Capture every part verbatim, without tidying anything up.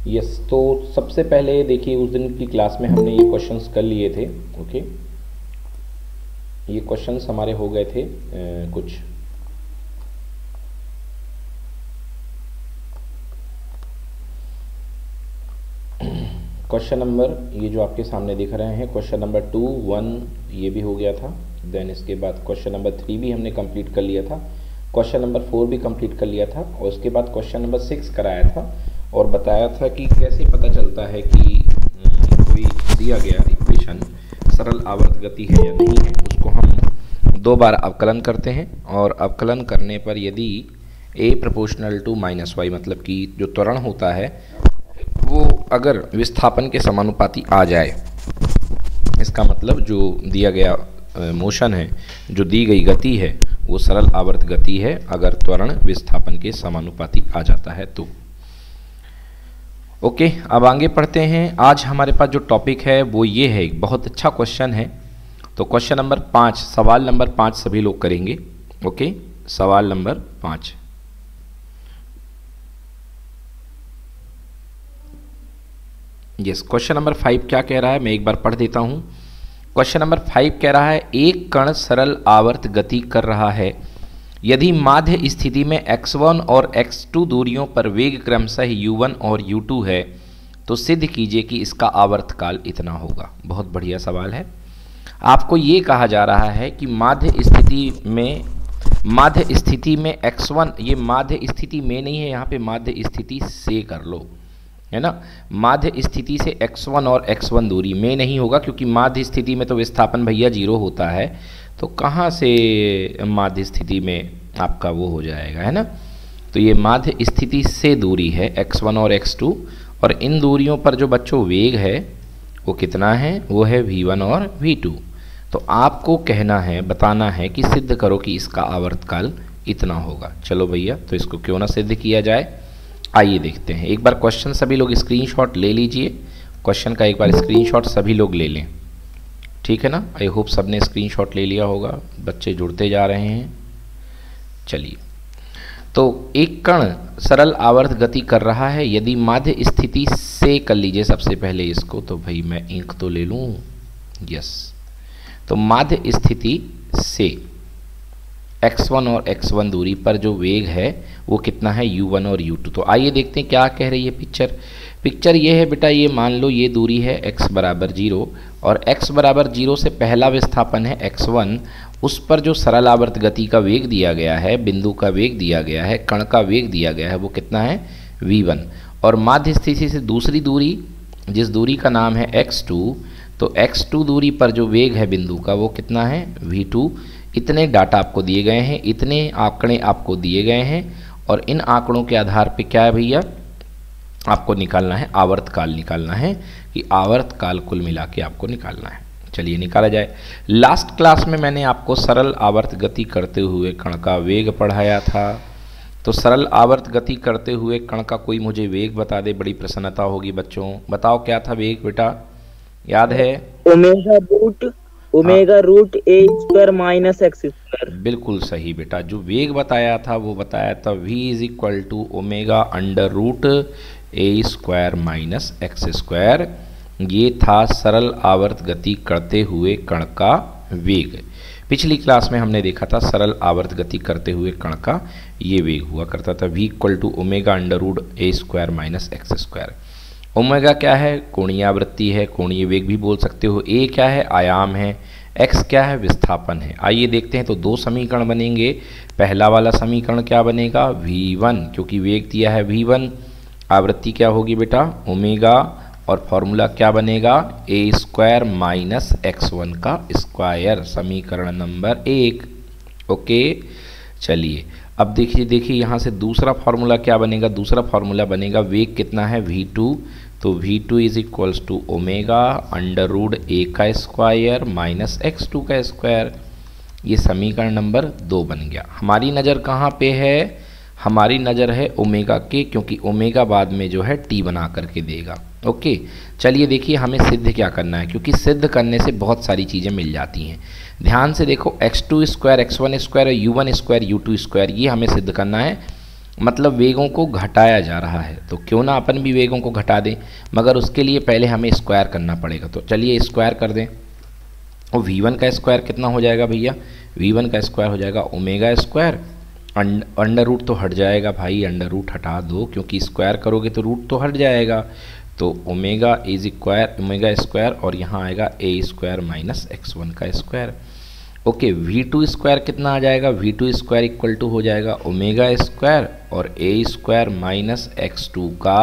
Yes, तो सबसे पहले देखिए उस दिन की क्लास में हमने ये क्वेश्चंस कर लिए थे। ओके, ये क्वेश्चंस हमारे हो गए थे आ, कुछ क्वेश्चन नंबर, ये जो आपके सामने दिख रहे हैं, क्वेश्चन नंबर टू वन ये भी हो गया था। देन इसके बाद क्वेश्चन नंबर थ्री भी हमने कंप्लीट कर लिया था, क्वेश्चन नंबर फोर भी कंप्लीट कर लिया था, और उसके बाद क्वेश्चन नंबर सिक्स कराया था और बताया था कि कैसे पता चलता है कि कोई दिया गया इक्वेशन सरल आवर्त गति है या नहीं है। उसको हम दो बार अवकलन करते हैं और अवकलन करने पर यदि a proportional to minus y, मतलब कि जो त्वरण होता है वो अगर विस्थापन के समानुपाती आ जाए, इसका मतलब जो दिया गया मोशन है, जो दी गई गति है, वो सरल आवर्त गति है अगर त्वरण विस्थापन के समानुपाती आ जाता है तो। ओके, अब आगे पढ़ते हैं। आज हमारे पास जो टॉपिक है वो ये है, एक बहुत अच्छा क्वेश्चन है। तो क्वेश्चन नंबर पाँच, सवाल नंबर पाँच सभी लोग करेंगे। ओके, सवाल नंबर पाँच। यस, क्वेश्चन नंबर फाइव क्या कह रहा है मैं एक बार पढ़ देता हूं। क्वेश्चन नंबर फाइव कह रहा है, एक कण सरल आवर्त गति कर रहा है। यदि माध्य स्थिति में एक्स वन और एक्स टू दूरियों पर वेग क्रमशः यू वन और यू टू है तो सिद्ध कीजिए कि इसका आवर्तकाल इतना होगा। बहुत बढ़िया सवाल है। आपको ये कहा जा रहा है कि माध्य स्थिति में माध्य स्थिति में एक्स वन, ये माध्य स्थिति में नहीं है, यहाँ पे माध्य स्थिति से कर लो, है ना। माध्य स्थिति से एक्स वन और एक्स वन दूरी में नहीं होगा, क्योंकि माध्य स्थिति में तो विस्थापन भैया जीरो होता है, तो कहाँ से माध्य स्थिति में आपका वो हो जाएगा, है ना। तो ये माध्य स्थिति से दूरी है एक्स वन और एक्स टू, और इन दूरियों पर जो बच्चों वेग है वो कितना है, वो है वी वन और वी टू। तो आपको कहना है, बताना है कि सिद्ध करो कि इसका आवर्तकाल इतना होगा। चलो भैया, तो इसको क्यों ना सिद्ध किया जाए, आइए देखते हैं। एक बार क्वेश्चन सभी लोग स्क्रीनशॉट ले लीजिए, क्वेश्चन का एक बार स्क्रीनशॉट सभी लोग ले लें, ठीक है ना। आई होप सबने स्क्रीनशॉट ले लिया होगा, बच्चे जुड़ते जा रहे हैं। चलिए, तो एक कण सरल आवर्त गति कर रहा है यदि माध्य स्थिति से, कर लीजिए सबसे पहले इसको, तो भाई मैं इंक तो ले लूँ। यस, तो माध्य स्थिति से एक्स वन और एक्स वन दूरी पर जो वेग है वो कितना है, यू वन और यू टू। तो आइए देखते हैं क्या कह रही है पिक्चर। पिक्चर ये है बेटा, ये मान लो ये दूरी है x बराबर जीरो, और x बराबर जीरो से पहला विस्थापन है एक्स वन, उस पर जो सरल आवर्त गति का वेग दिया गया है, बिंदु का वेग दिया गया है, कण का वेग दिया गया है, वो कितना है, वी वन। और माध्य स्थिति से दूसरी दूरी, जिस दूरी का नाम है एक्स टू, तो एक्स टू दूरी पर जो वेग है बिंदु का वो कितना है, वी टू। इतने डाटा आपको दिए गए हैं, इतने आंकड़े आपको दिए गए हैं, और इन आंकड़ों के आधार पे क्या है भैया, आपको निकालना है आवर्तकाल, निकालना है कि आवर्तकाल कुल मिला के आपको निकालना है। चलिए निकाला जाए। लास्ट क्लास में मैंने आपको सरल आवर्त गति करते हुए कण का वेग पढ़ाया था। तो सरल आवर्त गति करते हुए कण का कोई मुझे वेग बता दे, बड़ी प्रसन्नता होगी बच्चों। बताओ क्या था वेग बेटा, याद है? ओमेगा रूट ओमेगा रूट ए स्क्वायर माइनस एक्स स्क्वायर। बिल्कुल सही बेटा, जो वेग बताया था वो बताया था v is equal to omega under root A square minus x square. ये था सरल आवर्त गति करते हुए कण का वेग। पिछली क्लास में हमने देखा था सरल आवर्त गति करते हुए कण का ये वेग हुआ करता था v equal to omega under root A square minus x square. Omega क्या है, कोणीय आवृत्ति है, कोणीय वेग भी बोल सकते हो। ए क्या है, आयाम है। एक्स क्या है, विस्थापन है। आइए देखते हैं, तो दो समीकरण बनेंगे। पहला वाला समीकरण क्या बनेगा, वी वन, क्योंकि वेग दिया है वी वन, आवृत्ति क्या होगी बेटा, ओमेगा, और फॉर्मूला क्या बनेगा, a square minus x one का स्क्वायर, समीकरण नंबर एक। ओके, चलिए अब देखिए देखिए यहाँ से दूसरा फार्मूला क्या बनेगा, दूसरा फार्मूला बनेगा वेग कितना है, वी टू, तो v two is equals to omega under root a का स्क्वायर माइनस एक्स टू का स्क्वायर। ये समीकरण नंबर दो बन गया। हमारी नज़र कहाँ पे है, हमारी नज़र है ओमेगा के, क्योंकि ओमेगा बाद में जो है टी बना करके देगा। ओके, चलिए देखिए हमें सिद्ध क्या करना है, क्योंकि सिद्ध करने से बहुत सारी चीज़ें मिल जाती हैं। ध्यान से देखो, x two square x one square u one square u two square, ये हमें सिद्ध करना है। मतलब वेगों को घटाया जा रहा है, तो क्यों ना अपन भी वेगों को घटा दें, मगर उसके लिए पहले हमें स्क्वायर करना पड़ेगा। तो चलिए स्क्वायर कर दें। और वी वन का स्क्वायर कितना हो जाएगा भैया, वी वन का स्क्वायर हो जाएगा ओमेगा स्क्वायर, अंडर रूट तो हट जाएगा भाई, अंडर रूट हटा दो, क्योंकि स्क्वायर करोगे तो रूट तो हट जाएगा। तो omega is equal omega square और यहाँ आएगा a square minus x one का square. Okay, v two square कितना आ जाएगा, v two square equal to हो जाएगा ओमेगा स्क्वायर और a square minus x two का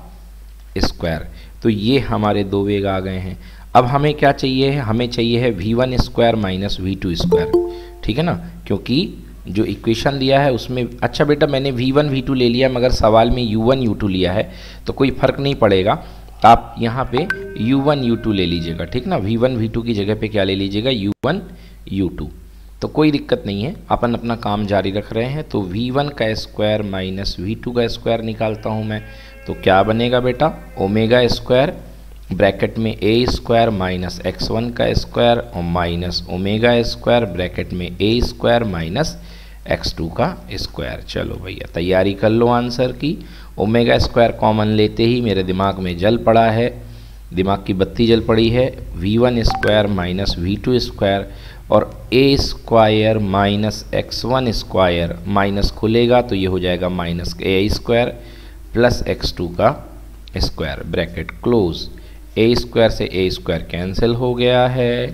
स्क्वायर। तो ये हमारे दो वेग आ गए हैं। अब हमें क्या चाहिए है, हमें चाहिए है v one square minus v two square, ठीक है ना, क्योंकि जो इक्वेशन दिया है उसमें, अच्छा बेटा मैंने वी वन वी टू ले लिया मगर सवाल में यू वन यू टू लिया है, तो कोई फ़र्क नहीं पड़ेगा, आप यहाँ पे यू वन यू टू ले लीजिएगा, ठीक ना। वी वन वी टू की जगह पे क्या ले लीजिएगा, यू वन यू टू, तो कोई दिक्कत नहीं है, अपन अपना काम जारी रख रहे हैं। तो वी वन का स्क्वायर माइनस वी टू का स्क्वायर निकालता हूँ मैं, तो क्या बनेगा बेटा, ओमेगा स्क्वायर ब्रैकेट में ए स्क्वायर माइनस एक्स वन का स्क्वायर और माइनस ओमेगा स्क्वायर ब्रैकेट में ए स्क्वायर माइनस एक्स टू का स्क्वायर। चलो भैया तैयारी कर लो आंसर की। ओमेगा स्क्वायर कॉमन लेते ही मेरे दिमाग में जल पड़ा है, दिमाग की बत्ती जल पड़ी है, v one square minus v two square और a square minus x one square, minus खुलेगा तो ये हो जाएगा minus a square plus x two का square bracket close. A square से ए स्क्वायर कैंसिल हो गया है,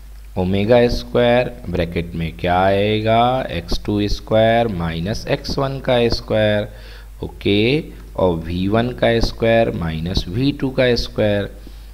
ओमेगा स्क्वायर ब्रैकेट में क्या आएगा, x two square minus x one का स्क्वायर, ओके, और वी वन का स्क्वायर माइनस वी टू का स्क्वायर।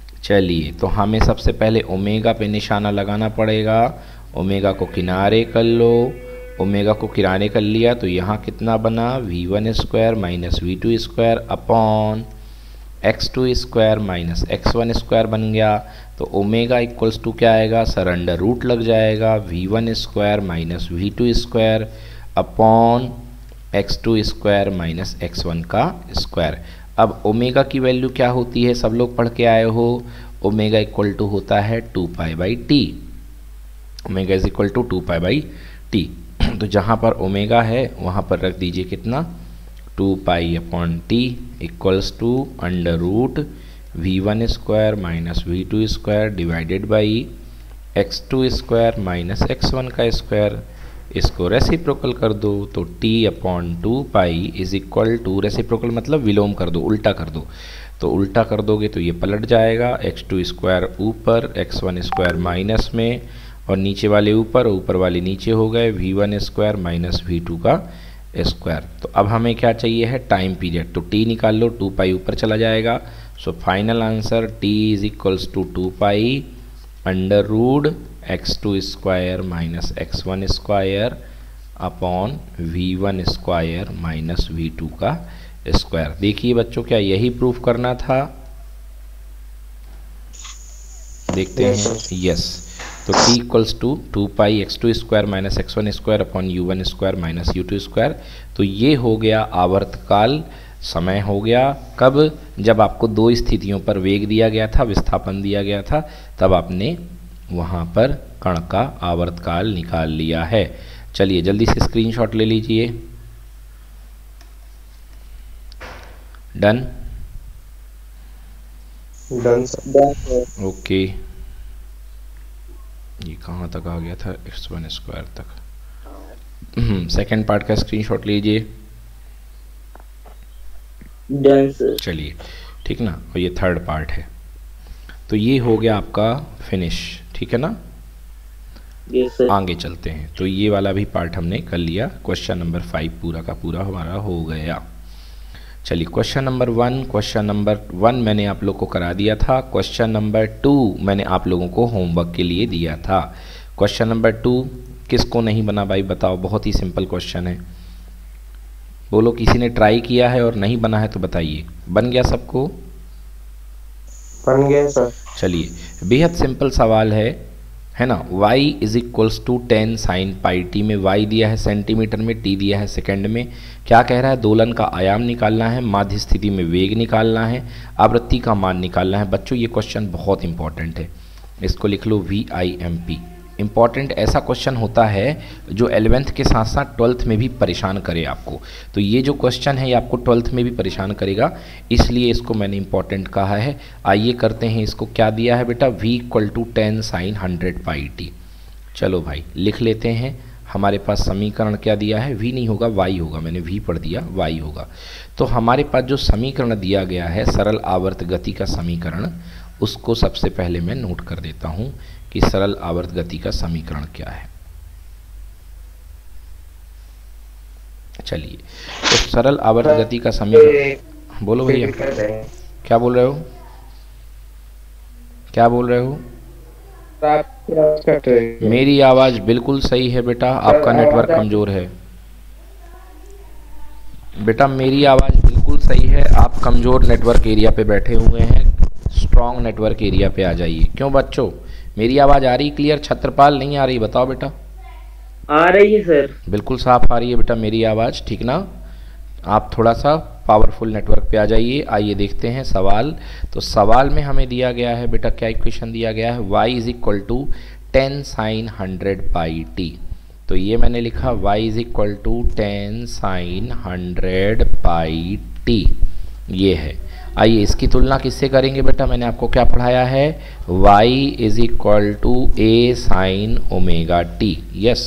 चलिए तो हमें सबसे पहले ओमेगा पे निशाना लगाना पड़ेगा, ओमेगा को किनारे कर लो, ओमेगा को किनारे कर लिया तो यहाँ कितना बना, v one square minus v two square upon x two square minus x one square बन गया। तो ओमेगा इक्वल्स टू क्या आएगा सर, अंडर रूट लग जाएगा, v one square minus v two square upon x two square minus x one का square. अब omega की वैल्यू क्या होती है, सब लोग पढ़ के आए हो, ओमेगा इक्वल टू होता है two pi by t, omega is equal to two pi by t. तो जहाँ पर ओमेगा है वहाँ पर रख दीजिए कितना, two pi upon t equals to under root v one square minus v two square divided by x two square minus x one का स्क्वायर। इसको रेसिप्रोकल कर दो तो t upon two pi is equal to, reciprocal मतलब विलोम कर दो, उल्टा कर दो, तो उल्टा कर दोगे तो ये पलट जाएगा, एक्स टू स्क्वायर ऊपर एक्स वन स्क्वायर माइनस में और नीचे वाले ऊपर, ऊपर वाले नीचे हो गए, v one square minus v two का स्क्वायर। तो अब हमें क्या चाहिए है, टाइम पीरियड, तो t निकाल लो, टू पाई ऊपर चला जाएगा। So final answer t is equals to two pi under root x two square minus x one square upon v one square minus v two का स्क्वायर। देखिए बच्चों क्या यही प्रूफ करना था, देखते हैं, यस। तो t equals to two pi x two square minus x one square upon u one square minus u two square. तो ये हो गया आवर्तकाल समय हो गया, कब, जब आपको दो स्थितियों पर वेग दिया गया था, विस्थापन दिया गया था, तब आपने वहाँ पर कण का आवर्तकाल निकाल लिया है। चलिए जल्दी से स्क्रीनशॉट ले लीजिए, डन डन ओके। ये कहाँ तक आ गया था, एक्स वन स्क्वायर तक। सेकेंड पार्ट का स्क्रीनशॉट लीजिए, डन सर। चलिए ठीक ना, और ये थर्ड पार्ट है। तो ये हो गया आपका फिनिश, ठीक है ना। Yes sir. आगे चलते हैं, तो ये वाला भी पार्ट हमने कर लिया, क्वेश्चन नंबर फाइव पूरा का पूरा हमारा हो गया। चलिए question number one, question number one मैंने आप लोग को करा दिया था, क्वेश्चन नंबर टू मैंने आप लोगों को होमवर्क के लिए दिया था। क्वेश्चन नंबर टू किसको नहीं बना भाई बताओ, बहुत ही सिंपल क्वेश्चन है, बोलो किसी ने ट्राई किया है और नहीं बना है तो बताइए, बन गया सबको, बन गया सर। चलिए बेहद सिंपल सवाल है है ना। y is equals to ten sine pi t में y दिया है सेंटीमीटर में, t दिया है सेकंड में। क्या कह रहा है, दोलन का आयाम निकालना है, माध्य स्थिति में वेग निकालना है, आवृत्ति का मान निकालना है। बच्चों ये क्वेश्चन बहुत इंपॉर्टेंट है, इसको लिख लो V I M P, important ऐसा क्वेश्चन होता है जो एलेवेंथ के साथ साथ ट्वेल्थ में भी परेशान करे आपको। तो ये जो क्वेश्चन है ये आपको ट्वेल्थ में भी परेशान करेगा, इसलिए इसको मैंने इम्पॉर्टेंट कहा है। आइए करते हैं इसको। क्या दिया है बेटा, v equal to ten sine hundred pi t. चलो भाई लिख लेते हैं। हमारे पास समीकरण क्या दिया है, v नहीं होगा y होगा, मैंने v पढ़ दिया, y होगा। तो हमारे पास जो समीकरण दिया गया है सरल आवर्त गति का समीकरण, उसको सबसे पहले मैं नोट कर देता हूं कि सरल आवर्त गति का समीकरण क्या है। चलिए, तो सरल आवर्त गति का समीकरण, बोलो भैया क्या बोल रहे हो, क्या बोल रहे हो? मेरी आवाज बिल्कुल सही है बेटा, आपका नेटवर्क कमजोर है। बेटा मेरी आवाज बिल्कुल सही है, आप कमजोर नेटवर्क एरिया पे बैठे हुए हैं, स्ट्रॉन्ग नेटवर्क एरिया पे आ जाइए। क्यों बच्चों, मेरी आवाज आ रही क्लियर? छत्रपाल नहीं आ रही, बताओ बेटा। आ रही है सर, बिल्कुल साफ आ रही है बेटा मेरी आवाज, ठीक ना? आप थोड़ा सा पावरफुल नेटवर्क पे आ जाइए। आइए देखते हैं सवाल। तो सवाल में हमें दिया गया है बेटा, क्या इक्वेशन दिया गया है, y is equal to ten sine hundred pi t. तो ये मैंने लिखा y is equal to ten sine hundred pi t, ये है। आइए इसकी तुलना किससे करेंगे बेटा, मैंने आपको क्या पढ़ाया है, y is equal to a sine omega t. Yes,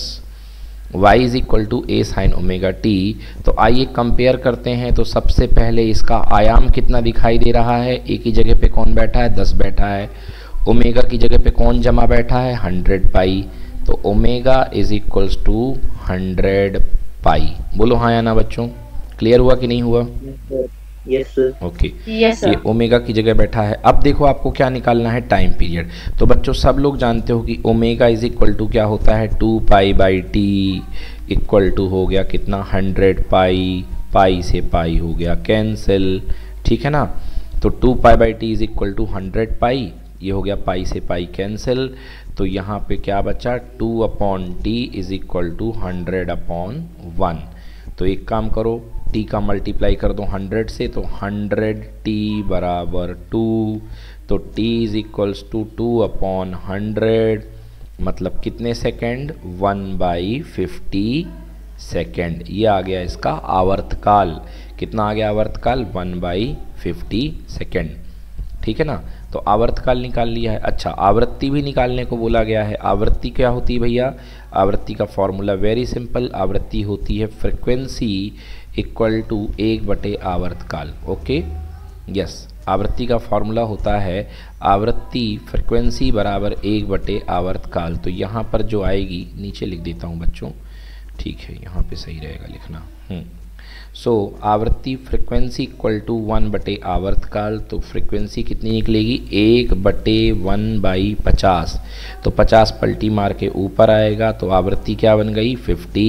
y is equal to a sine omega t. तो आइए कंपेयर करते हैं। तो सबसे पहले इसका आयाम कितना दिखाई दे रहा है, ए की जगह पे कौन बैठा है, दस बैठा है। ओमेगा की जगह पे कौन जमा बैठा है, हंड्रेड पाई। तो omega is equals to hundred pi. बोलो हाँ या ना बच्चों, क्लियर हुआ कि नहीं हुआ? Yes sir. ओके, यस ये ओमेगा की जगह बैठा है। अब देखो आपको क्या निकालना है, टाइम पीरियड। तो बच्चों सब लोग जानते हो कि ओमेगा इज इक्वल टू क्या होता है, two pi by t equal to हो गया कितना, हंड्रेड पाई। पाई से पाई हो गया कैंसिल, ठीक है ना? तो two pi by t is equal to hundred pi, ये हो गया पाई से पाई कैंसिल। तो यहाँ पे क्या बचा, two upon T is equal to hundred upon one. तो एक काम करो, t का मल्टीप्लाई कर दो हंड्रेड से, तो हंड्रेड टी बराबर टू। तो t is equals to two upon hundred, मतलब कितने second, one by fifty second. ये आ गया इसका आवर्तकाल। कितना आ गया आवर्तकाल, वन बाई फिफ्टी सेकेंड, ठीक है ना? तो आवर्तकाल निकाल लिया है। अच्छा, आवृत्ति भी निकालने को बोला गया है। आवृत्ति क्या होती है भैया, आवृत्ति का फॉर्मूला वेरी सिंपल, आवृत्ति होती है फ्रिक्वेंसी इक्वल टू एक बटे आवर्तकाल। ओके, यस, आवृत्ति का फॉर्मूला होता है आवृत्ति फ्रिक्वेंसी बराबर एक बटे आवर्तकाल। तो यहाँ पर जो आएगी, नीचे लिख देता हूँ बच्चों, ठीक है, यहाँ पे सही रहेगा लिखना। हम्म सो so, आवृत्ति फ्रिक्वेंसी इक्वल टू वन बटे आवर्तकाल। तो फ्रिक्वेंसी कितनी निकलेगी, एक बटे वन बाई पचास। तो पचास पलटी मार के ऊपर आएगा, तो आवृत्ति क्या बन गई, फिफ्टी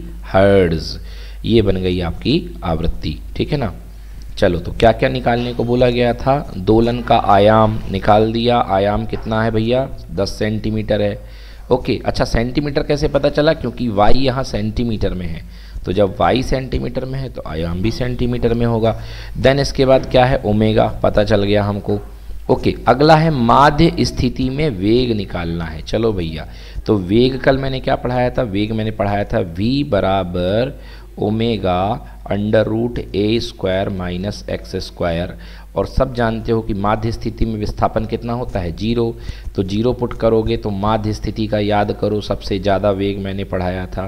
हर्ट्ज। ये बन गई आपकी आवृत्ति, ठीक है ना? चलो, तो क्या क्या निकालने को बोला गया था, दोलन का आयाम निकाल दिया। आयाम कितना है भैया, दस सेंटीमीटर है। ओके, अच्छा सेंटीमीटर कैसे पता चला, क्योंकि वाई यहाँ सेंटीमीटर में है। तो जब y सेंटीमीटर में है तो आयाम भी सेंटीमीटर में होगा। देन इसके बाद क्या है, ओमेगा पता चल गया हमको। ओके, अगला है माध्य स्थिति में वेग निकालना है। चलो भैया, तो वेग कल मैंने क्या पढ़ाया था, वेग मैंने पढ़ाया था v बराबर ओमेगा अंडर रूट ए स्क्वायर माइनस एक्स स्क्वायर। और सब जानते हो कि माध्य स्थिति में विस्थापन कितना होता है, जीरो। तो जीरो पुट करोगे तो माध्य स्थिति का याद करो, सबसे ज़्यादा वेग मैंने पढ़ाया था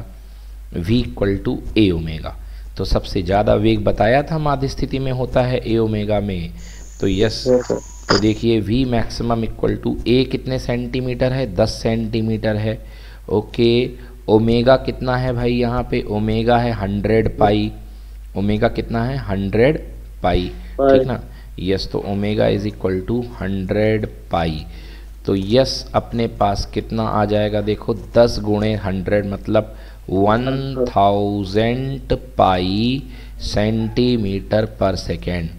v equal to A omega. तो सबसे ज़्यादा वेग बताया था माध्य स्थिति में होता है ए ओमेगा में। तो यस, तो देखिए v maximum equal to a कितने सेंटीमीटर है, दस सेंटीमीटर है। ओके, ओमेगा कितना है भाई, यहाँ पे ओमेगा है हंड्रेड पाई। ओमेगा कितना है, हंड्रेड पाई, ठीक ना? यस, तो omega is equal to hundred pi. तो यस, अपने पास कितना आ जाएगा, देखो दस गुणे हंड्रेड मतलब वन थाउजेंड पाई सेंटीमीटर पर second.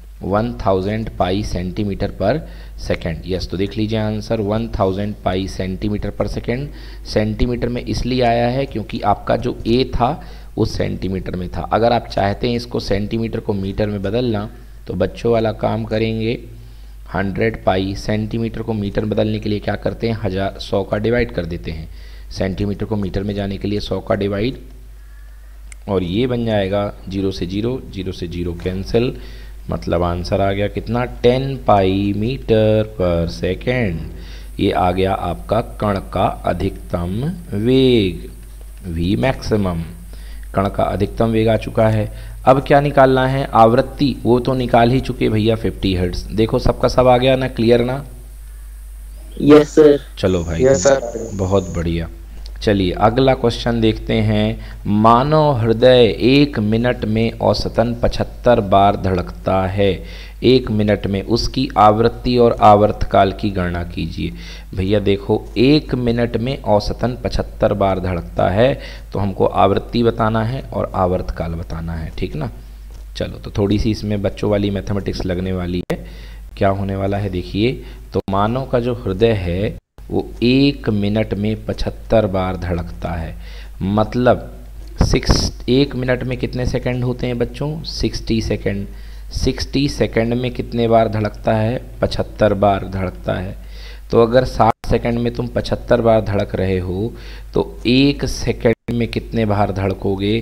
One thousand pi centimetre पर सेकेंड। यस, तो देख लीजिए answer one thousand pi centimetre पर सेकेंड। सेंटीमीटर में इसलिए आया है क्योंकि आपका जो ए था वो सेंटीमीटर में था। अगर आप चाहते हैं इसको सेंटीमीटर को मीटर में बदलना तो बच्चों वाला काम करेंगे, हंड्रेड पाई, सेंटीमीटर को मीटर बदलने के लिए क्या करते हैं, हज़ार सौ का डिवाइड कर देते हैं, सेंटीमीटर को मीटर में जाने के लिए सौ का डिवाइड, और ये बन जाएगा जीरो से जीरो, जीरो से जीरो कैंसिल, मतलब आंसर आ गया कितना, टेन पाई मीटर पर सेकेंड। ये आ गया आपका कण का अधिकतम वेग, वी मैक्सिमम, कण का अधिकतम वेग आ चुका है। अब क्या निकालना है, आवृत्ति, वो तो निकाल ही चुके भैया फिफ्टी हर्ट्ज। देखो सबका सब आ गया ना, क्लियर ना? Yes sir. चलो भाई, यस सर। बहुत बढ़िया। चलिए अगला क्वेश्चन देखते हैं। मानव हृदय एक मिनट में औसतन पचहत्तर बार धड़कता है, एक मिनट में उसकी आवृत्ति और आवर्तकाल की गणना कीजिए। भैया देखो, एक मिनट में औसतन पचहत्तर बार धड़कता है, तो हमको आवृत्ति बताना है और आवर्तकाल बताना है, ठीक ना। चलो तो थोड़ी सी इसमें बच्चों वाली मैथमेटिक्स लगने वाली है। क्या होने वाला है देखिए, तो मानव का जो हृदय है वो एक मिनट में पचहत्तर बार धड़कता है, मतलब सिक्स एक मिनट में कितने सेकंड होते हैं बच्चों, सिक्सटी सेकंड। सिक्सटी सेकंड में कितने बार धड़कता है, पचहत्तर बार धड़कता है। तो अगर साठ सेकंड में तुम पचहत्तर बार धड़क रहे हो, तो एक सेकंड में कितने बार धड़कोगे,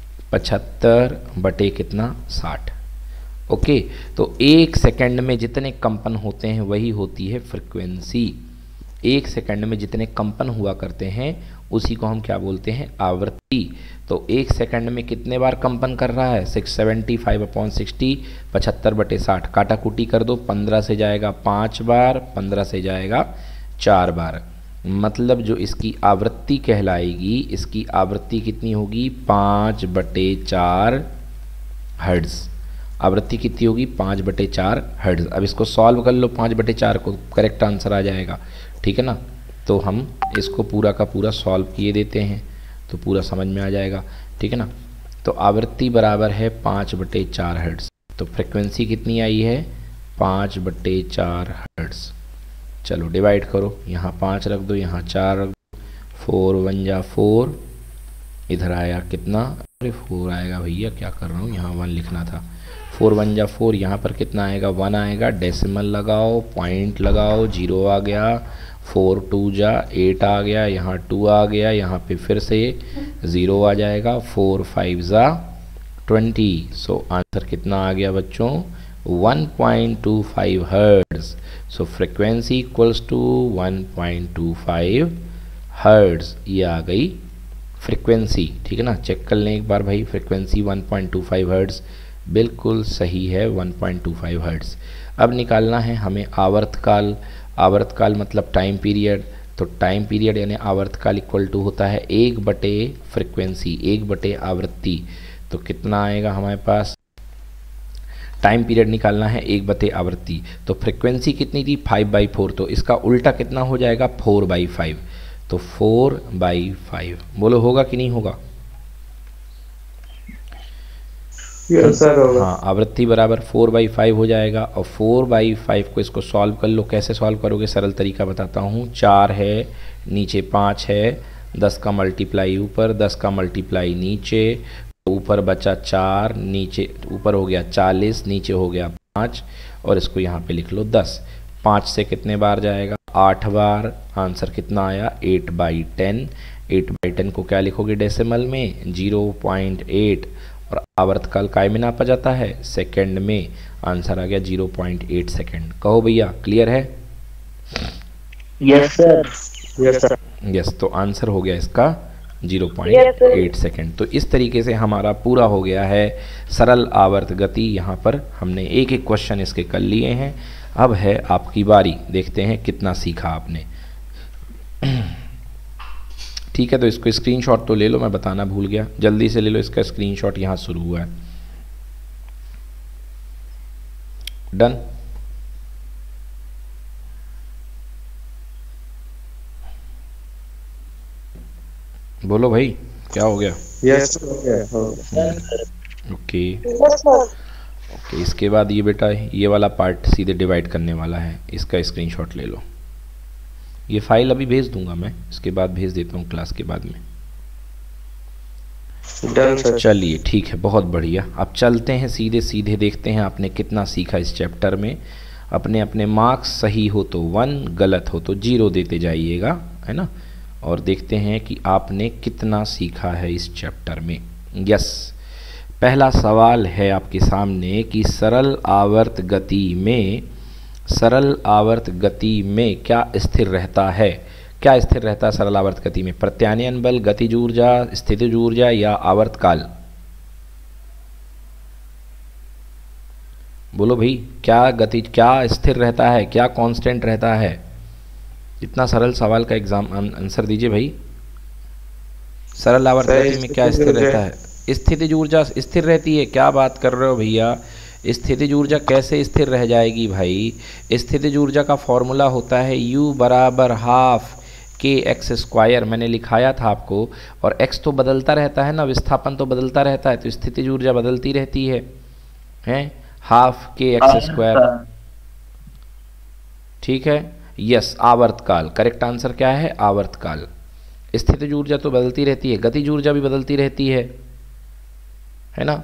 पचहत्तर बटे कितना, साठ। ओके, तो एक सेकंड में जितने कंपन होते हैं वही होती है फ्रिक्वेंसी। एक सेकंड में जितने कंपन हुआ करते हैं उसी को हम क्या बोलते हैं, आवृत्ति। तो एक सेकंड में कितने बार कंपन कर रहा है, six seventy five upon sixty, पचहत्तर बटे साठ, काटा कूटी कर दो, पंद्रह से जाएगा पाँच बार, पंद्रह से जाएगा चार बार, मतलब जो इसकी आवृत्ति कहलाएगी, इसकी आवृत्ति कितनी होगी, पाँच बटे चार हर्ट्ज। आवृत्ति कितनी होगी, पाँच बटे चार हर्ट्ज। अब इसको सॉल्व कर लो, पाँच बटे चार को, करेक्ट आंसर आ जाएगा, ठीक है ना। तो हम इसको पूरा का पूरा सॉल्व किए देते हैं तो पूरा समझ में आ जाएगा, ठीक है ना। तो आवृत्ति बराबर है पाँच बटे चार हर्ट्ज, तो फ्रिक्वेंसी कितनी आई है, पाँच बटे चार हर्ट्ज। चलो डिवाइड करो, यहाँ पाँच रख दो, यहाँ चार रख दो, फोर वन जा फोर, इधर आया कितना, अरे फोर आएगा भैया, क्या कर रहा हूँ, यहाँ वन लिखना था, फोर वन जा फोर, यहाँ पर कितना आएगा, वन आएगा, डेसिमल लगाओ, पॉइंट लगाओ, जीरो आ गया, फोर टू जा एट आ गया, यहाँ टू आ गया, यहाँ पे फिर से ज़ीरो आ जाएगा, फोर फाइव ज़ा ट्वेंटी। सो आंसर कितना आ गया बच्चों, one point two five hertz. So frequency equals to one point two five hertz, ये आ गई फ्रिक्वेंसी, ठीक है ना। चेक कर लें एक बार भाई, frequency one point two five hertz बिल्कुल सही है, one point two five hertz. अब निकालना है हमें आवर्तकाल। आवर्तकाल मतलब टाइम पीरियड, तो टाइम पीरियड यानी आवर्तकाल इक्वल टू होता है एक बटे फ्रिक्वेंसी, एक बटे आवृत्ति। तो कितना आएगा हमारे पास, टाइम पीरियड निकालना है एक बटे आवृत्ति, तो फ्रिक्वेंसी कितनी थी, फाइव बाई फोर, तो इसका उल्टा कितना हो जाएगा, फोर बाई फाइव। तो फोर बाई फाइव, बोलो होगा कि नहीं होगा, यस सर होगा। हाँ, आवृत्ति बराबर फोर बाई फाइव हो जाएगा। और फोर बाई फाइव को इसको सॉल्व कर लो, कैसे सॉल्व करोगे, सरल तरीका बताता हूँ। चार है, नीचे पाँच है, दस का मल्टीप्लाई ऊपर, दस का मल्टीप्लाई नीचे, तो ऊपर बचा चार, नीचे ऊपर हो गया चालीस, नीचे हो गया पाँच, और इसको यहाँ पे लिख लो दस। पाँच से कितने बार जाएगा, आठ बार। आंसर कितना आया, eight by ten. Eight by ten को क्या लिखोगे डेसिमल में, जीरो पॉइंट एट, और आवर्तकाल काय में नापा जाता है, सेकंड में। आंसर आ गया जीरो पॉइंट एट सेकंड। कहो भैया क्लियर है, yes sir. Yes sir. Yes, तो आंसर हो गया इसका जीरो पॉइंट एट सेकंड। तो इस तरीके से हमारा पूरा हो गया है सरल आवर्त गति। यहाँ पर हमने एक एक क्वेश्चन इसके कर लिए हैं। अब है आपकी बारी, देखते हैं कितना सीखा आपने। ठीक है, तो इसको स्क्रीनशॉट तो ले लो, मैं बताना भूल गया, जल्दी से ले लो इसका स्क्रीनशॉट, यहाँ शुरू हुआ है। डन, बोलो भाई क्या हो गया। यस ओके ओके, इसके बाद ये बेटा ये वाला पार्ट सीधे डिवाइड करने वाला है, इसका स्क्रीनशॉट ले लो। ये फाइल अभी भेज दूंगा मैं, इसके बाद भेज देता हूँ क्लास के बाद में। चलिए ठीक है, बहुत बढ़िया। अब चलते हैं सीधे सीधे, देखते हैं आपने कितना सीखा इस चैप्टर में। अपने अपने मार्क्स सही हो तो वन, गलत हो तो जीरो देते जाइएगा, है ना। और देखते हैं कि आपने कितना सीखा है इस चैप्टर में। यस, पहला सवाल है आपके सामने कि सरल आवर्त गति में सरल आवर्त गति में क्या स्थिर रहता है। क्या स्थिर रहता है सरल आवर्त गति में? प्रत्यानयन बल, गतिज ऊर्जा, स्थितिज ऊर्जा या आवर्तकाल? बोलो भाई, क्या गति क्या स्थिर रहता है, क्या कांस्टेंट रहता है? इतना सरल सवाल का एग्जाम आंसर दीजिए भाई। सरल आवर्त गति में क्या स्थिर रहता है? स्थितिज ऊर्जा स्थिर रहती है। क्या बात कर रहे हो भैया, स्थितिज ऊर्जा कैसे स्थिर रह जाएगी भाई? स्थितिज ऊर्जा का फॉर्मूला होता है U बराबर हाफ के एक्स स्क्वायर, मैंने लिखाया था आपको। और x तो बदलता रहता है ना, विस्थापन तो बदलता रहता है, तो स्थितिज ऊर्जा बदलती रहती है, हैं हाफ के एक्स स्क्वायर। ठीक है, यस, आवर्तकाल करेक्ट आंसर क्या है? आवर्तकाल। स्थितिज ऊर्जा तो बदलती रहती है, गतिज ऊर्जा भी बदलती रहती है, है ना।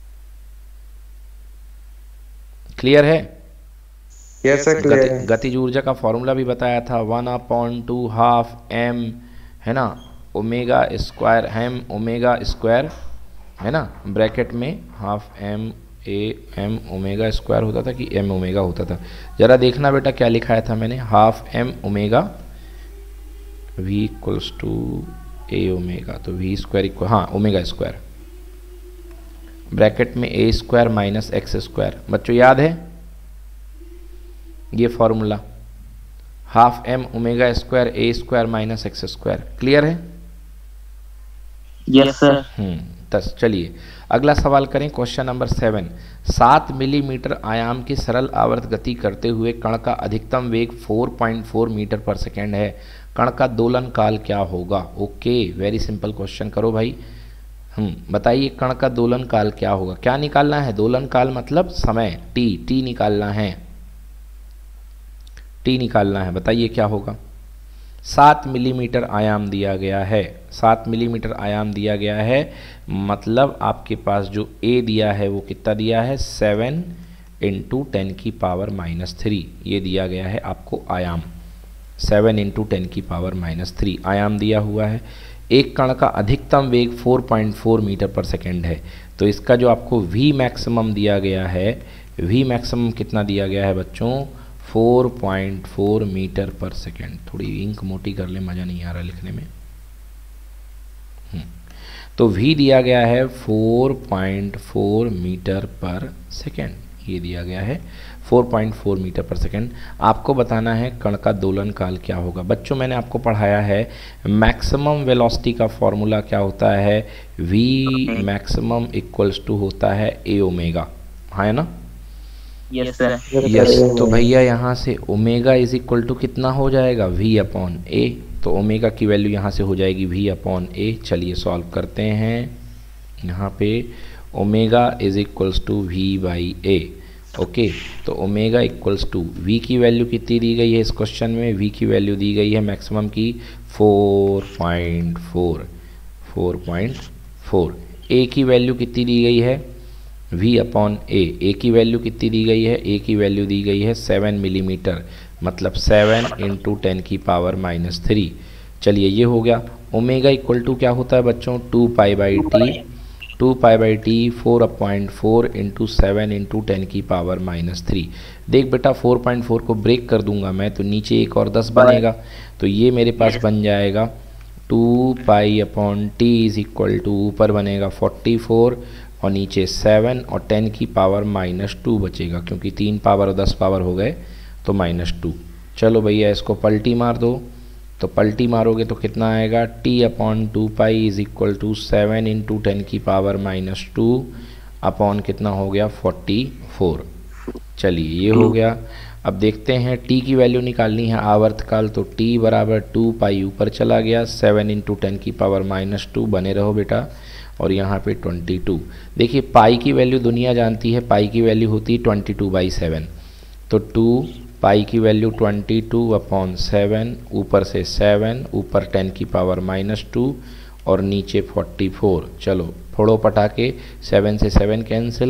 क्लियर है? यस सर, क्लियर है। गतिज ऊर्जा का फॉर्मूला भी बताया था, one upon two half m, है ना, omega square, m omega square, है ना, ब्रैकेट में half m a m omega square होता था कि एम ओमेगा होता था? जरा देखना बेटा क्या लिखाया था मैंने, half M omega V equals to A omega, तो वी स्क्वायर इक्वल, हाँ ओमेगा स्क्वायर, ब्रैकेट में ए स्क्वायर माइनस एक्स स्क्वायर। बच्चों याद है ये formula, half M omega square A square minus x square. Clear है? Yes sir. हम्म दस। चलिए अगला सवाल करें, क्वेश्चन नंबर सेवन। सात मिलीमीटर आयाम की सरल आवर्त गति करते हुए कण का अधिकतम वेग चार पॉइंट चार मीटर पर सेकेंड है, कण का दोलन काल क्या होगा? ओके, वेरी सिंपल क्वेश्चन करो भाई। हम बताइए कण का दोलन काल क्या होगा? क्या निकालना है? दोलन काल मतलब समय, टी टी निकालना है, टी निकालना है। बताइए क्या होगा? सात मिलीमीटर आयाम दिया गया है, सात मिलीमीटर आयाम दिया गया है, मतलब आपके पास जो ए दिया है वो कितना दिया है? सेवन इंटू टेन की पावर माइनस थ्री, ये दिया गया है आपको आयाम, सेवन इंटू टेन की पावर माइनस थ्री आयाम दिया हुआ है। एक कण का अधिकतम वेग चार पॉइंट चार मीटर पर सेकेंड है, तो इसका जो आपको v मैक्सिमम दिया गया है, v मैक्सिमम कितना दिया गया है बच्चों? चार पॉइंट चार मीटर पर सेकेंड। थोड़ी इंक मोटी कर ले, मज़ा नहीं आ रहा लिखने में। तो v दिया गया है चार पॉइंट चार मीटर पर सेकेंड, ये दिया गया है चार पॉइंट चार मीटर पर सेकेंड। आपको बताना है कण का दोलन काल क्या होगा। बच्चों मैंने आपको पढ़ाया है मैक्सिमम वेलोसिटी का फॉर्मूला क्या होता है? v मैक्सिमम इक्वल्स टू होता है ए ओमेगा, हाँ है ना? Yes sir. यस, तो भैया यहाँ से ओमेगा इज इक्वल टू कितना हो जाएगा? v अपॉन ए, तो ओमेगा की वैल्यू यहाँ से हो जाएगी v अपॉन ए। चलिए सॉल्व करते हैं। यहाँ पे omega is equals to V by A. Okay, तो ओमेगा इक्वल्स टू v की वैल्यू कितनी दी गई है इस क्वेश्चन में? v की वैल्यू दी गई है मैक्सिमम की four point four, four point four. a की वैल्यू कितनी दी गई है? v अपॉन ए। ए की वैल्यू कितनी दी गई है? ए की वैल्यू दी गई है सेवन मिलीमीटर, मतलब सेवन इंटू टेन की पावर माइनस थ्री। चलिए ये हो गया। ओमेगा इक्वल टू क्या होता है बच्चों? Two pi by T, two pi by T four point four into seven into ten की पावर माइनस थ्री। देख बेटा फोर पॉइंट फोर को ब्रेक कर दूंगा मैं, तो नीचे एक और दस बनेगा, तो ये मेरे पास बन जाएगा two pi upon T is equal to, ऊपर बनेगा फोर्टी फोर और नीचे सेवन और टेन की पावर माइनस टू बचेगा, क्योंकि तीन पावर और दस पावर हो गए तो माइनस टू। चलो भैया इसको पलटी मार दो, तो पलटी मारोगे तो कितना आएगा? T upon two pi is equal to seven into ten की पावर माइनस टू अपॉन कितना हो गया? Forty four. चलिए ये हो गया। अब देखते हैं टी की वैल्यू निकालनी है आवर्तकाल, तो टी बराबर टू पाई ऊपर चला गया, सेवन इंटू टेन की पावर माइनस टू, बने रहो बेटा, और यहाँ पे ट्वेंटी टू। देखिए पाई की वैल्यू दुनिया जानती है, पाई की वैल्यू होती है ट्वेंटी टू बाई सेवन, तो टू पाई की value twenty two upon seven, ऊपर से सेवन, ऊपर टेन की पावर माइनस टू और नीचे फोर्टी फोर। चलो फोड़ो पटाके, सेवन से सेवन कैंसिल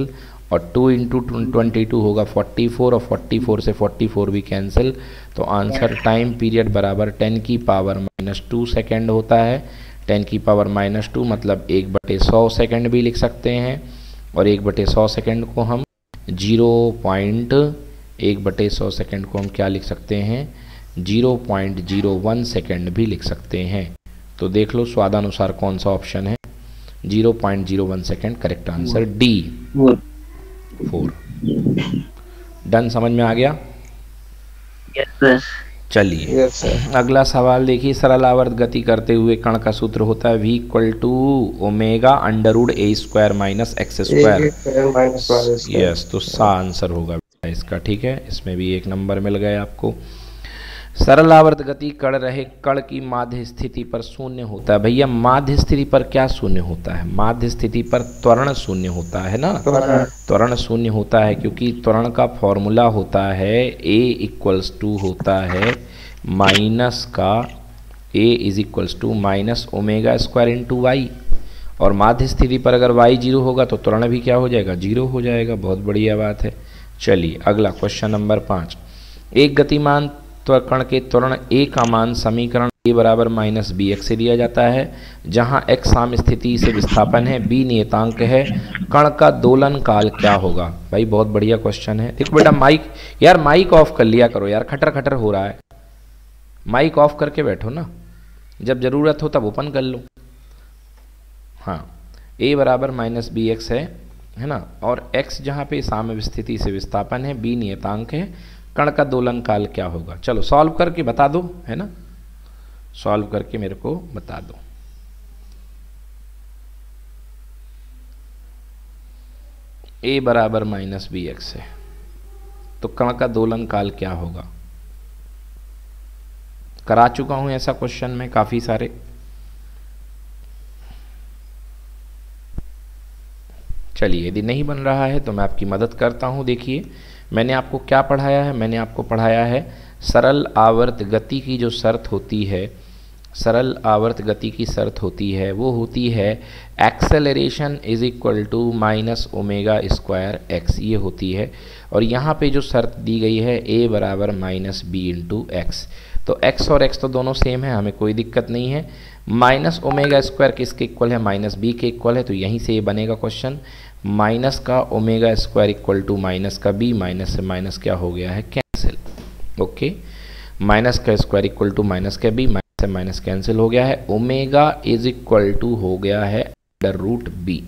और टू इंटू ट्वेंटी टू होगा फोर्टी फोर, और फोर्टी फोर से फोर्टी फोर भी कैंसिल। तो आंसर टाइम पीरियड बराबर टेन की पावर माइनस टू सेकेंड होता है। टेन की पावर माइनस टू मतलब एक बटे सौ सेकेंड भी लिख सकते हैं, और एक बटे सौ सेकेंड को हम जीरो पॉइंट एक बटे सौ सेकेंड को हम क्या लिख सकते हैं, zero point zero one second भी लिख सकते हैं। तो देख लो स्वादानुसार कौन सा ऑप्शन है, zero point zero one second. Correct answer D four. Done, समझ में आ गया? Yes sir. चलिए Yes, sir. अगला सवाल देखिए। सरल आवर्त गति करते हुए कण का सूत्र होता है V equal to omega under root A square minus x square. minus y square. Yes, तो सा आंसर होगा इसका। ठीक है, इसमें भी एक नंबर मिल गया आपको। सरल आवर्त गति कर रहे कण की माध्य स्थिति पर शून्य होता है। भैया माध्य स्थिति पर क्या शून्य होता है? माध्य स्थिति पर त्वरण शून्य होता है ना, त्वरण शून्य होता है, क्योंकि त्वरण का फॉर्मूला होता है ए इक्वल्स टू होता है माइनस का A is equals to minus omega square into Y, और माध्य स्थिति पर अगर वाई जीरो होगा तो त्वरण भी क्या हो जाएगा, जीरो हो जाएगा। बहुत बढ़िया बात है। चलिए अगला क्वेश्चन नंबर पाँच। एक गतिमान कण के त्वरण ए का मान समीकरण ए बराबर माइनस बी एक्स से दिया जाता है, जहां एक्स साम्य स्थिति से विस्थापन है, बी नियतांक है। कण का दोलन काल क्या होगा? भाई बहुत बढ़िया क्वेश्चन है। देखो बेटा माइक, यार माइक ऑफ कर लिया करो यार, खटर खटर हो रहा है। माइक ऑफ करके बैठो ना, जब जरूरत हो तब ओपन कर लो। हाँ, ए बराबर माइनस बी एक्स है है ना, और एक्स जहाँ पे साम्य स्थिति से विस्थापन है, बी नियतांक है। कण का दोलन काल क्या होगा? चलो सॉल्व करके बता दो, है ना, सॉल्व करके मेरे को बता दो। ए बराबर माइनस बी एक्स है, तो कण का दोलन काल क्या होगा? करा चुका हूं ऐसा क्वेश्चन में काफी सारे। चलिए यदि नहीं बन रहा है तो मैं आपकी मदद करता हूं। देखिए मैंने आपको क्या पढ़ाया है, मैंने आपको पढ़ाया है सरल आवर्त गति की जो शर्त होती है, सरल आवर्त गति की शर्त होती है वो होती है acceleration is equal to minus omega square X, ये होती है। और यहाँ पे जो शर्त दी गई है ए बराबर माइनस बी इंटू एक्स, तो एक्स और एक्स तो दोनों सेम है, हमें कोई दिक्कत नहीं है। माइनस ओमेगा स्क्वायर किसके इक्वल है? माइनस बी के इक्वल है, तो यहीं से ये बनेगा क्वेश्चन। माइनस का omega square equal to minus का बी, माइनस से माइनस क्या हो गया है, कैंसिल। ओके, माइनस का स्क्वायर इक्वल टू माइनस का बी, माइनस से माइनस कैंसिल हो गया है। ओमेगा इज इक्वल टू हो गया है under root B,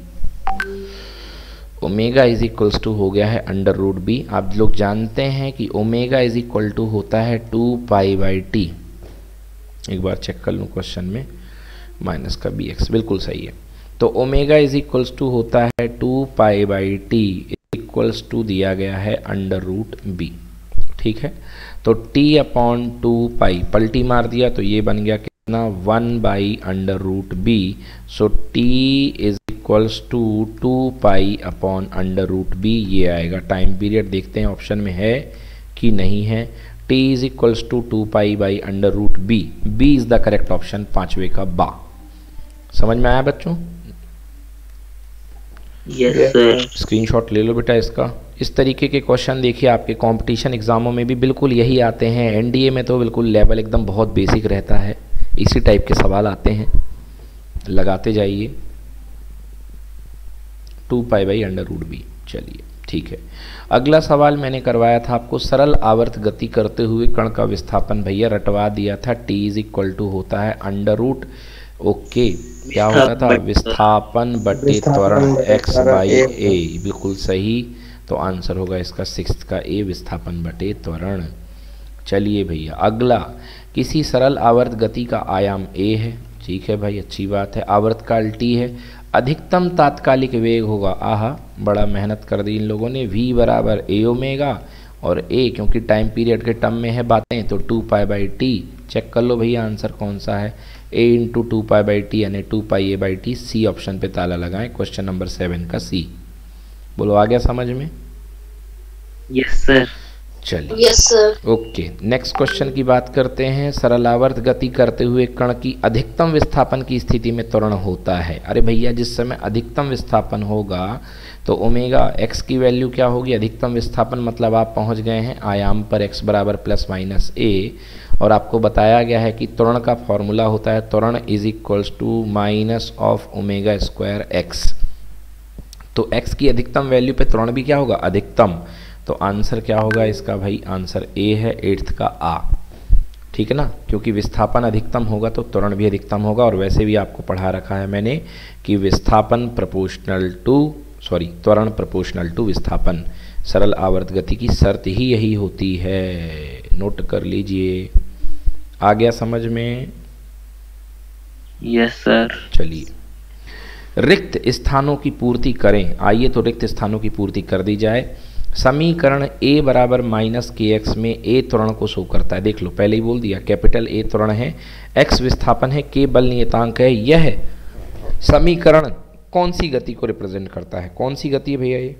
omega is equals to हो गया है अंडर रूट बी। आप लोग जानते हैं कि ओमेगा इज इक्वल टू होता है टू पाई बाई टी। एक बार चेक कर लूँ क्वेश्चन में, माइनस का बी एक्स बिल्कुल सही है। तो ओमेगा इज इक्वल्स टू होता है two pi by T equals to दिया गया है अंडर रूट बी। ठीक है, तो टी अपॉन टू पाई पलटी मार दिया तो ये बन गया कितना, one by under root B. So T is equals to two pi upon under root B, ये आएगा। टाइम पीरियड देखते हैं ऑप्शन में है कि नहीं है। T is equals to two pi by under root B, B is the correct option, पांचवे का बा। समझ में आया बच्चों? Yes sir. स्क्रीनशॉट ले लो बेटा इसका। इस तरीके के क्वेश्चन देखिए आपके कंपटीशन एग्जामों में भी बिल्कुल यही आते हैं। एनडीए में तो बिल्कुल लेवल एकदम बहुत बेसिक रहता है, इसी टाइप के सवाल आते हैं, लगाते जाइए। Two pi by under root B. चलिए ठीक है, अगला सवाल मैंने करवाया था आपको, सरल आवर्त गति करते हुए कण का विस्थापन भैया रटवा दिया था। टी इज इक्वल टू होता है अंडर रूट, ओके क्या होता था, विस्थापन बटे त्वरण एक्स बाई ए, बिल्कुल सही। तो आंसर होगा इसका सिक्स्थ का ए, विस्थापन बटे त्वरण। चलिए भैया अगला, किसी सरल आवर्त गति का आयाम ए है, ठीक है भाई अच्छी बात है। आवर्त काल टी है, अधिकतम तात्कालिक वेग होगा, आहा बड़ा मेहनत कर दी इन लोगों ने, v बराबर ए ओमेगा, और a क्योंकि टाइम पीरियड के टर्म में है बातें तो two pi by T. Check कर लो भैया आंसर कौन सा है, a into two pi by T यानी two pi A by T. C option पे ताला लगाएं, क्वेश्चन नंबर सेवन का सी। बोलो आ गया समझ में? Yes sir. चलिए yes sir. Okay, next question की बात करते हैं। सरल आवर्त गति करते हुए कण की अधिकतम विस्थापन की स्थिति में त्वरण होता है। अरे भैया जिस समय अधिकतम विस्थापन होगा तो ओमेगा एक्स की वैल्यू क्या होगी, अधिकतम विस्थापन, मतलब आप पहुंच गए हैं आयाम पर एक्स बराबर प्लस माइनस ए, और आपको बताया गया है कि त्वरण का फॉर्मूला होता है त्वरण is equals to minus of omega square X. तो x की अधिकतम वैल्यू पे त्वरण भी क्या होगा, अधिकतम। तो आंसर क्या होगा इसका भाई, आंसर ए है एट्थ का आ, ठीक है ना, क्योंकि विस्थापन अधिकतम होगा तो त्वरण भी अधिकतम होगा। और वैसे भी आपको पढ़ा रखा है मैंने कि विस्थापन प्रोपोर्शनल टू सॉरी त्वरण प्रोपोर्शनल टू विस्थापन, सरल आवर्त गति की शर्त ही यही होती है, नोट कर लीजिए। आ गया समझ में? Yes sir. चलिए, रिक्त स्थानों की पूर्ति करें। आइए तो रिक्त स्थानों की पूर्ति कर दी जाए। समीकरण a बराबर माइनस के एक्स में a त्वरण को शो करता है। देख लो, पहले ही बोल दिया, कैपिटल A त्वरण है, x विस्थापन है, k बल नियतांक है। यह समीकरण कौन सी गति को रिप्रेजेंट करता है? कौन सी गति है भैया ये?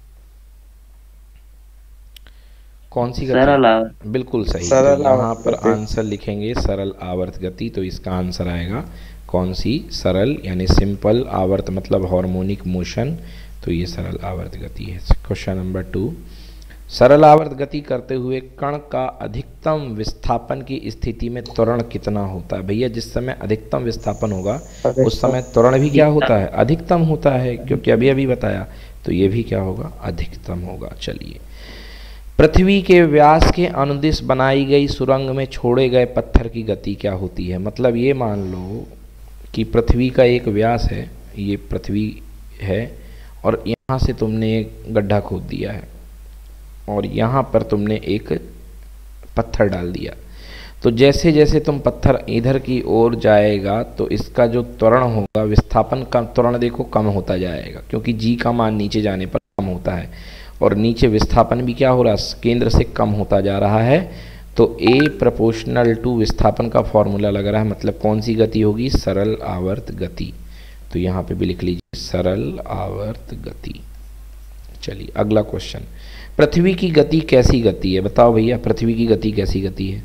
कौन सी गति? बिल्कुल सही। तो यहाँ पर आंसर लिखेंगे सरल आवर्त गति, तो इसका आंसर आएगा कौन सी? सरल, यानी सिंपल आवर्त मतलब हार्मोनिक मोशन, तो ये सरल आवर्त गति है। क्वेश्चन नंबर टू, सरल आवर्त गति करते हुए कण का अधिकतम विस्थापन की स्थिति में त्वरण कितना होता है? भैया जिस समय अधिकतम विस्थापन होगा उस समय त्वरण भी क्या होता है? अधिकतम होता है, क्योंकि अभी अभी बताया, तो ये भी क्या होगा? अधिकतम होगा। चलिए, पृथ्वी के व्यास के अनुदिश बनाई गई सुरंग में छोड़े गए पत्थर की गति क्या होती है? मतलब ये मान लो कि पृथ्वी का एक व्यास है, ये पृथ्वी है, और यहाँ से तुमने एक गड्ढा खोद दिया है और यहाँ पर तुमने एक पत्थर डाल दिया। तो जैसे जैसे तुम पत्थर इधर की ओर जाएगा तो इसका जो त्वरण होगा, विस्थापन का त्वरण देखो कम होता जाएगा, क्योंकि जी का मान नीचे जाने पर कम होता है, और नीचे विस्थापन भी क्या हो रहा है? केंद्र से कम होता जा रहा है। तो A प्रोपोर्शनल टू विस्थापन का फॉर्मूला लग रहा है, मतलब कौन सी गति होगी? सरल आवर्त गति। तो यहाँ पे भी लिख लीजिए सरल आवर्त गति। चलिए अगला क्वेश्चन, पृथ्वी की गति कैसी गति है? बताओ भैया, पृथ्वी की गति कैसी गति है?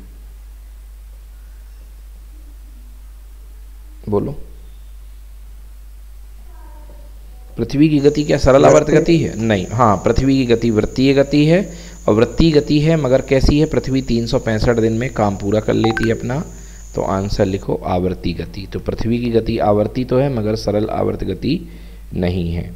बोलो, पृथ्वी की गति क्या सरल आवर्त गति है? नहीं, हाँ, पृथ्वी की गति वृत्तीय गति है, और वृत्तीय गति है, मगर कैसी है? पृथ्वी तीन सौ पैंसठ दिन में काम पूरा कर लेती है अपना। तो आंसर लिखो आवर्ती गति। तो पृथ्वी की गति आवर्ती तो है, मगर सरल आवर्त गति नहीं है।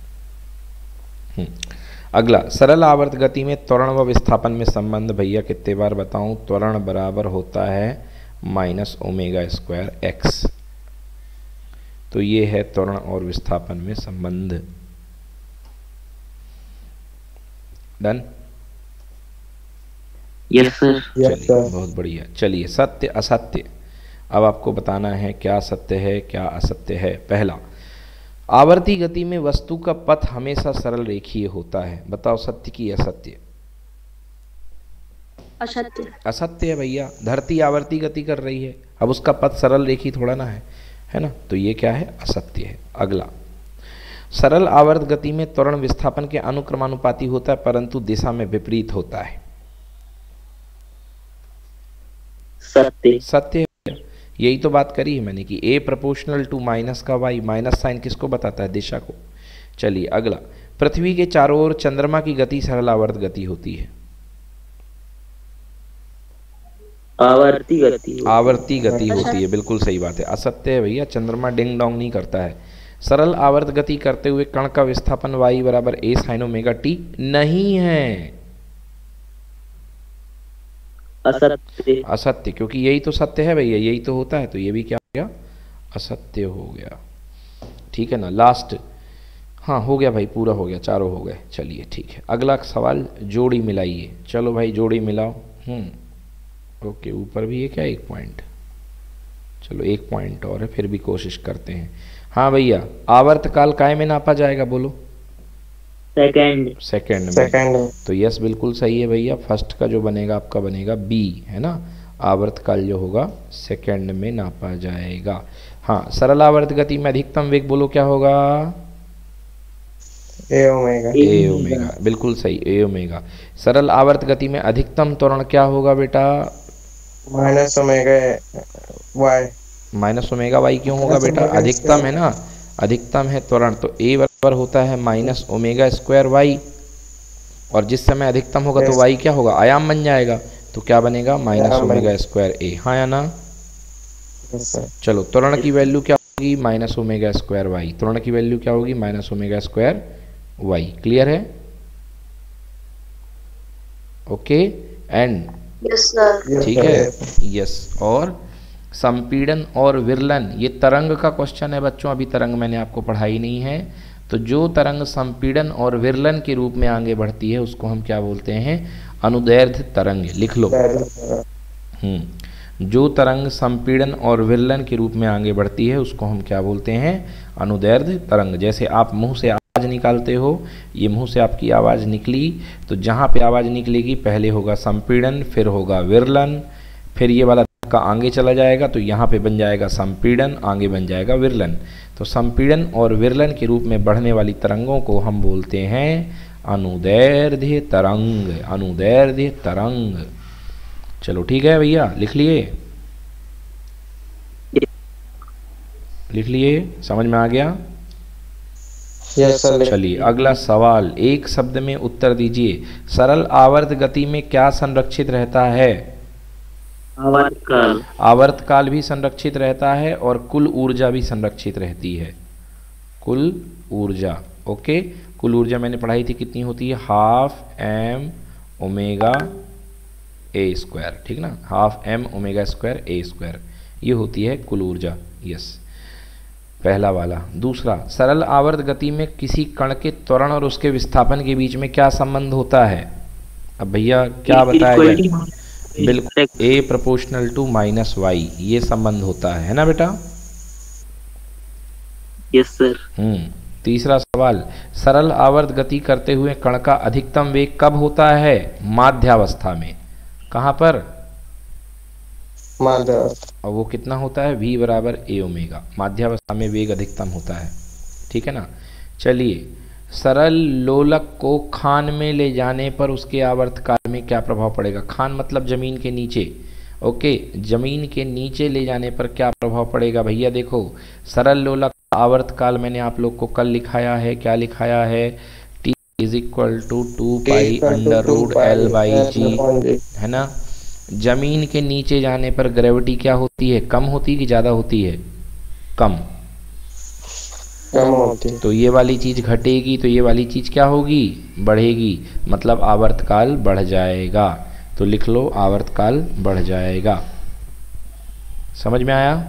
अगला, सरल आवर्त गति में त्वरण व विस्थापन में संबंध भैया कितने बार बताऊं? त्वरण बराबर होता है माइनस ओमेगा स्क्वायर एक्स। तो ये है त्वरण और विस्थापन में संबंध। डन? Yes sir. चलिए बहुत बढ़िया। चलिए, सत्य असत्य, अब आपको बताना है क्या सत्य है क्या असत्य है। पहला, आवर्ती गति में वस्तु का पथ हमेशा सरल रेखीय होता है। बताओ सत्य की असत्य? असत्य। असत्य है भैया, धरती आवर्ती गति कर रही है, अब उसका पथ सरल रेखी थोड़ा ना है, है ना, तो ये क्या है? असत्य है। अगला, सरल आवर्त गति में त्वरण विस्थापन के अनुक्रमानुपाती होता है, परंतु दिशा में विपरीत होता है। सत्य। सत्य है, यही तो बात करी है मैंने कि A प्रोपोर्शनल टू माइनस का वाई, माइनस साइन किसको बताता है? दिशा को। चलिए अगला, पृथ्वी के चारों ओर चंद्रमा की गति सरल आवर्त गति होती है। आवर्ती गति। आवर्ती गति होती है, बिल्कुल सही बात है। असत्य है भैया, चंद्रमा डिंग डोंग नहीं करता है। सरल आवर्त गति करते हुए कण का विस्थापन वाई बराबर ए साइन ओमेगा टी नहीं है। असत्य। असत्य, क्योंकि यही तो सत्य है भैया, यही तो होता है, तो ये भी क्या हो गया? असत्य हो गया। ठीक है ना? लास्ट, हाँ हो गया भाई, पूरा हो गया, चारों हो गए। चलिए ठीक है, अगला सवाल, जोड़ी मिलाइए। चलो भाई जोड़ी मिलाओ। हम्म ओके, ऊपर भी है क्या एक पॉइंट? चलो एक पॉइंट और है, फिर भी कोशिश करते हैं। हाँ भैया, आवर्तकाल काय में नापा जाएगा? बोलो। सेकंड। सेकंड में। सेकंड। तो यस बिल्कुल सही है भैया, फर्स्ट का जो बनेगा आपका बनेगा बी, है ना, आवर्तकाल जो होगा सेकंड में नापा जाएगा। हाँ, सरल आवर्त गति में अधिकतम वेग बोलो क्या होगा? ए ओमेगा। ए ओमेगा, बिल्कुल सही, ए ओमेगा। सरल आवर्त गति में अधिकतम त्वरण क्या होगा बेटा? Minus omega Y. Minus omega Y क्यों होगा बेटा? अधिकतम है ना, अधिकतम है त्वरण, तो ए पर होता है माइनस ओमेगा स्क्वायर वाई, और जिस समय अधिकतम होगा तो Yes. वाई क्या होगा, आयाम बन जाएगा, तो क्या बनेगा माइनस आयाम बन- ओमेगा स्क्वायर ए। हाँ या ना? Yes, sir. चलो त्वरण की वैल्यू क्या होगी, माइनस ओमेगा स्क्वायर वाई। त्वरण की वैल्यू क्या होगी, minus omega square Y. Clear है? Okay and yes sir. Yes, ठीक sir. है, Yes, sir. यस। और संपीड़न और विरलन, ये तरंग का क्वेश्चन है बच्चों, अभी तरंग मैंने आपको पढ़ाई नहीं है। तो जो तरंग संपीड़न और विरलन के रूप में आगे बढ़ती है उसको हम क्या बोलते हैं, अनुदैर्ध्य तरंग। लिख लो। हम्म जो तरंग संपीड़न और विरलन के रूप में आगे बढ़ती है उसको हम क्या बोलते हैं, अनुदैर्ध्य तरंग। जैसे आप मुंह से आवाज़ निकालते हो, ये मुंह से आपकी आवाज़ निकली, तो जहाँ पे आवाज़ निकलेगी पहले होगा संपीड़न, फिर होगा विरलन, फिर ये वाला का आगे चला जाएगा तो यहाँ पे बन जाएगा संपीड़न, आगे बन जाएगा विरलन। तो संपीड़न और विरलन के रूप में बढ़ने वाली तरंगों को हम बोलते हैं अनुदैर्ध्य तरंग। अनुदैर्ध्य तरंग। चलो ठीक है भैया, लिख लिए? लिख लिए? समझ में आ गया? Yes, sir. चलिए अगला सवाल, एक शब्द में उत्तर दीजिए। सरल आवर्त गति में क्या संरक्षित रहता है? आवर्तकाल। आवर्तकाल भी संरक्षित रहता है और कुल ऊर्जा भी संरक्षित रहती है। कुल ऊर्जा, ओके। कुल ऊर्जा मैंने पढ़ाई थी, कितनी होती है, half M omega A square, ठीक ना, half M omega square A square, ये होती है कुल ऊर्जा। यस, पहला वाला। दूसरा, सरल आवर्त गति में किसी कण के त्वरण और उसके विस्थापन के बीच में क्या संबंध होता है? अब भैया क्या बताया जाए? बिल्कुल, A proportional to minus Y, ये संबंध होता है, है ना बेटा? Yes sir. हम्म तीसरा सवाल, सरल आवर्त गति करते हुए कण का अधिकतम वेग कब होता है? माध्यावस्था में। कहाँ पर? माध्यावस्था। और वो कितना होता है, v बराबर ए ओमेगा। माध्यावस्था में वेग अधिकतम होता है, ठीक है ना। चलिए, सरल लोलक को खान में ले जाने पर उसके आवर्तकाल में क्या प्रभाव पड़ेगा? खान मतलब जमीन के नीचे, ओके। जमीन के नीचे ले जाने पर क्या प्रभाव पड़ेगा भैया? देखो, सरल लोलक आवर्तकाल मैंने आप लोग को कल लिखाया है, क्या लिखाया है, T is equal to two pi under root L by G, है ना। जमीन के नीचे जाने पर ग्रेविटी क्या होती है, कम होती है कि ज़्यादा होती है? कम। कम होती। तो ये वाली चीज़ घटेगी तो ये वाली चीज़ क्या होगी, बढ़ेगी, मतलब आवर्तकाल बढ़ जाएगा। तो लिख लो, आवर्तकाल बढ़ जाएगा। समझ में आया?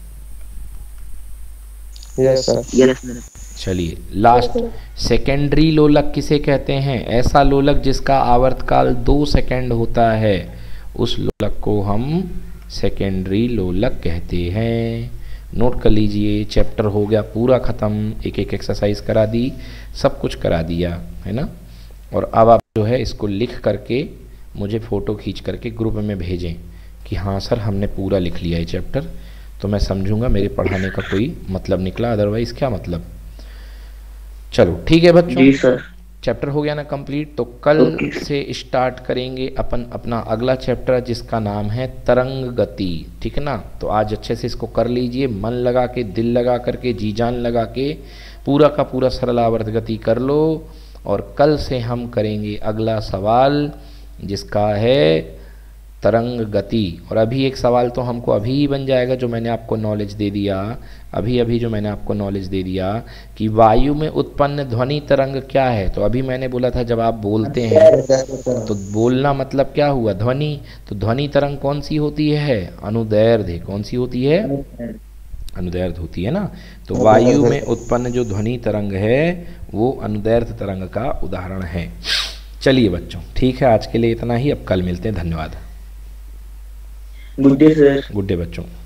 Yes sir. Yes sir. चलिए लास्ट, सेकेंडरी लोलक किसे कहते हैं? ऐसा लोलक जिसका आवर्तकाल दो सेकेंड होता है, उस लोलक को हम सेकेंडरी लोलक कहते हैं। नोट कर लीजिए, चैप्टर हो गया पूरा ख़त्म, एक एक एक्सरसाइज करा दी, सब कुछ करा दिया, है ना। और अब आप जो है इसको लिख करके मुझे फ़ोटो खींच करके ग्रुप में भेजें कि हाँ सर हमने पूरा लिख लिया है चैप्टर, तो मैं समझूंगा मेरे पढ़ाने का कोई मतलब निकला, अदरवाइज़ क्या मतलब। चलो ठीक है बच्चों, जी सर। चैप्टर हो गया ना कंप्लीट। तो कल से स्टार्ट करेंगे अपन अपना अगला चैप्टर जिसका नाम है तरंग गति, ठीक है ना। तो आज अच्छे से इसको कर लीजिए, मन लगा के, दिल लगा करके, जी जान लगा के पूरा का पूरा सरल आवर्त गति कर लो। और कल से हम करेंगे अगला सवाल जिसका है तरंग गति। और अभी एक सवाल तो हमको अभी ही बन जाएगा जो मैंने आपको नॉलेज दे दिया, अभी अभी जो मैंने आपको नॉलेज दे दिया कि वायु में उत्पन्न ध्वनि तरंग क्या है। तो अभी मैंने बोला था जब आप बोलते हैं तो बोलना मतलब क्या हुआ, ध्वनि। तो ध्वनि तरंग कौन सी होती है, अनुदैर्ध्य। कौन सी होती है, अनुदैर्ध्य होती है ना। तो वायु में उत्पन्न जो ध्वनि तरंग है वो अनुदैर्ध्य तरंग का उदाहरण है। चलिए बच्चों ठीक है, आज के लिए इतना ही, अब कल मिलते हैं, धन्यवाद। Good day sir. Good day बच्चों।